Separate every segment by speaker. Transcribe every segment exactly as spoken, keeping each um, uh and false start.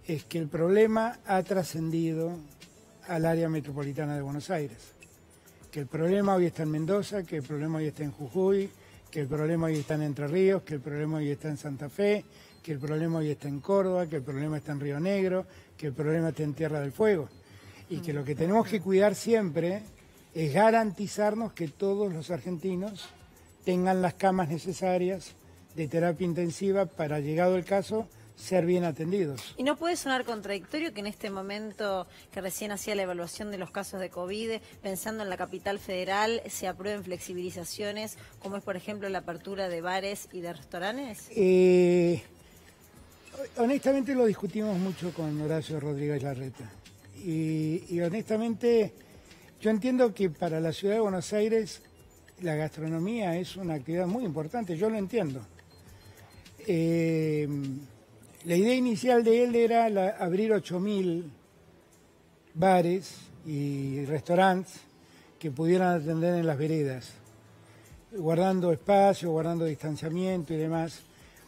Speaker 1: es que el problema ha trascendido al área metropolitana de Buenos Aires. Que el problema hoy está en Mendoza, que el problema hoy está en Jujuy, que el problema hoy está en Entre Ríos, que el problema hoy está en Santa Fe, que el problema hoy está en Córdoba, que el problema está en Río Negro, que el problema está en Tierra del Fuego. Y que lo que tenemos que cuidar siempre es garantizarnos que todos los argentinos tengan las camas necesarias de terapia intensiva para, llegado el caso, ser bien atendidos.
Speaker 2: ¿Y no puede sonar contradictorio que en este momento que recién hacía la evaluación de los casos de COVID, pensando en la capital federal, se aprueben flexibilizaciones, como es por ejemplo la apertura de bares y de restaurantes?
Speaker 1: Eh, honestamente lo discutimos mucho con Horacio Rodríguez Larreta. Y, y honestamente yo entiendo que para la ciudad de Buenos Aires la gastronomía es una actividad muy importante, yo lo entiendo. Eh, La idea inicial de él era la, abrir ocho mil bares y restaurantes que pudieran atender en las veredas, guardando espacio, guardando distanciamiento y demás.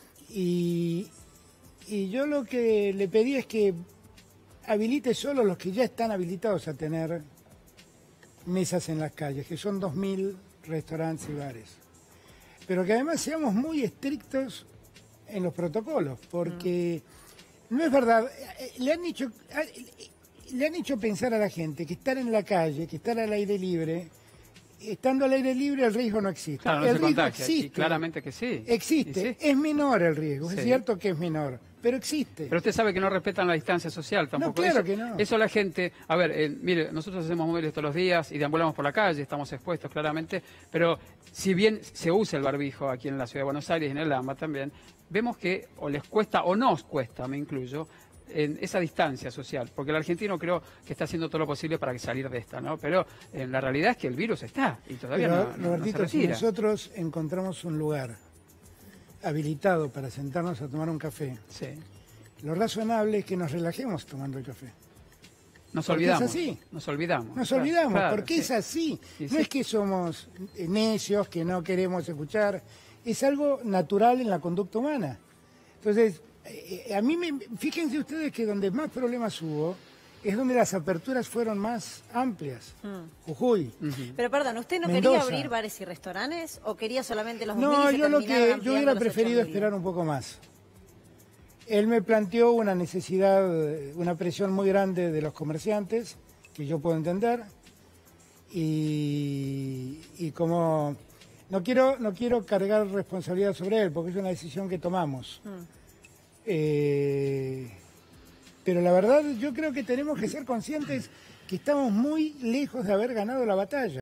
Speaker 1: Y, y yo lo que le pedí es que habilite solo los que ya están habilitados a tener mesas en las calles, que son dos mil restaurantes y bares. Pero que además seamos muy estrictos en los protocolos, porque mm. no es verdad, le han hecho le han hecho pensar a la gente que estar en la calle, que estar al aire libre, estando al aire libre el riesgo no existe.
Speaker 3: Claro, no
Speaker 1: el
Speaker 3: se
Speaker 1: riesgo
Speaker 3: contagia,
Speaker 1: existe.
Speaker 3: y claramente que sí.
Speaker 1: Existe,
Speaker 3: sí?
Speaker 1: es menor el riesgo,
Speaker 3: sí.
Speaker 1: Es cierto que es menor, pero existe.
Speaker 3: Pero usted sabe que no respetan la distancia social tampoco.
Speaker 1: No, claro
Speaker 3: eso,
Speaker 1: que no.
Speaker 3: Eso la gente, a ver, eh, mire, nosotros hacemos móviles todos los días y deambulamos por la calle, estamos expuestos claramente, pero si bien se usa el barbijo aquí en la ciudad de Buenos Aires y en el AMBA también, vemos que o les cuesta o nos cuesta, me incluyo, en esa distancia social, porque el argentino creo que está haciendo todo lo posible para salir de esta, ¿no? Pero en la realidad es que el virus está y todavía
Speaker 1: Pero,
Speaker 3: no, no,
Speaker 1: Robertito,
Speaker 3: no se
Speaker 1: si
Speaker 3: retira.
Speaker 1: nosotros encontramos un lugar habilitado para sentarnos a tomar un café,
Speaker 3: Sí.
Speaker 1: lo razonable es que nos relajemos tomando el café.
Speaker 3: Nos
Speaker 1: Porque
Speaker 3: olvidamos.
Speaker 1: es así.
Speaker 3: Nos olvidamos.
Speaker 1: Nos
Speaker 3: claro,
Speaker 1: olvidamos,
Speaker 3: claro,
Speaker 1: porque
Speaker 3: sí.
Speaker 1: es así.
Speaker 3: Sí,
Speaker 1: no
Speaker 3: sí.
Speaker 1: es que somos necios, que no queremos escuchar. Es algo natural en la conducta humana. Entonces, eh, a mí, me, fíjense ustedes que donde más problemas hubo es donde las aperturas fueron más amplias. Mm. Jujuy.
Speaker 3: Uh-huh.
Speaker 2: Pero perdón, ¿usted no
Speaker 1: Mendoza.
Speaker 2: quería abrir bares y restaurantes o quería solamente los dos
Speaker 1: No,
Speaker 2: mil y se
Speaker 1: yo lo que
Speaker 2: terminaron
Speaker 1: yo
Speaker 2: ampliando
Speaker 1: hubiera
Speaker 2: los
Speaker 1: preferido
Speaker 2: ocho mil?
Speaker 1: esperar un poco más. Él me planteó una necesidad, una presión muy grande de los comerciantes, que yo puedo entender, y, y como no quiero, no quiero cargar responsabilidad sobre él, porque es una decisión que tomamos. Mm. Eh, pero la verdad yo creo que tenemos que ser conscientes que estamos muy lejos de haber ganado la batalla.